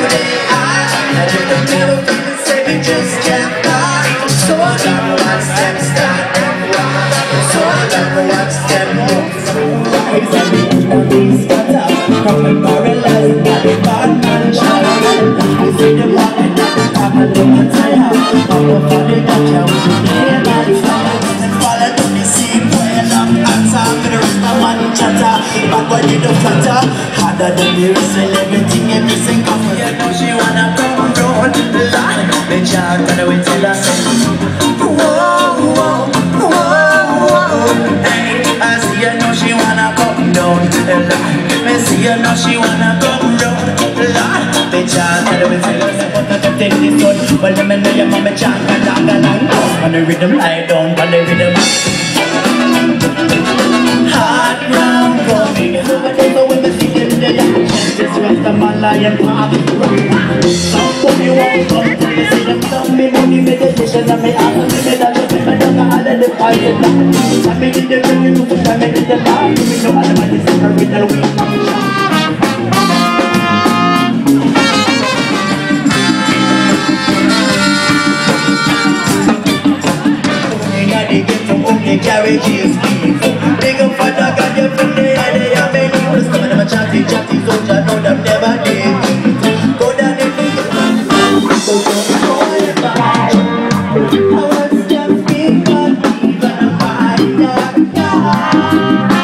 they are. And if the devil can say me just can't buy. So I gotta watch them start and walk. So I gotta watch them move. Rise and the enemies got up. Come and paralyze by the bad man child. I see them walking at the top and they can tie up. All over the gotcha with the name and the fire. And follow to the scene where I'm answer. For the rest of man chatter. But when you don't flatter, harder than the rest of everything, every single one. You know she wanna come down the line. The child and we tell her, whoa, whoa, whoa, whoa. Hey, I see you know she wanna come down the line. Me see you know she wanna come down the line. The child and we tell her, what the take this one. Well, the men know your mama chant and along. On the rhythm, lie down on the rhythm. Hard ground for me. So when we see them there, just rest the man lion pop. Somebody won't come to me, see them some me money meditation and me ask me that you me don't know how to fight it. I me did the review, I me did the bar. We know all the money separate the way from carriages, big up for the God, you're from the other, you're many. Some of them are chatty, so I know them never did. Go down and think so don't I was just being but even a fire guy.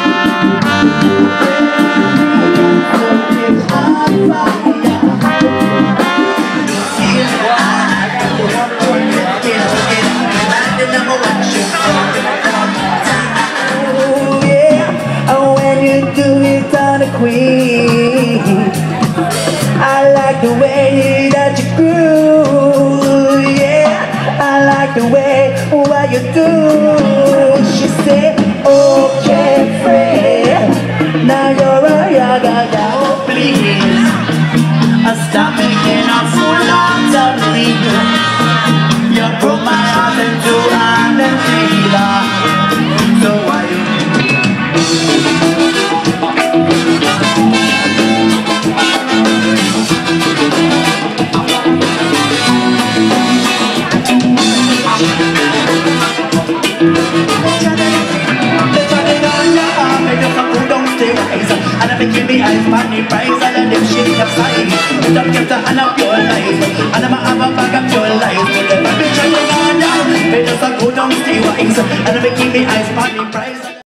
Queen, I like the way that you grew. Yeah, I like the way what you do. She said, okay, friend, now you're a young girl. Please, stop making a fool out of me. You broke my heart into an empty. So why you? Give me eyes, money, price, and then them shit capsize. Don't get to hand up your life, and I'm a have a bag of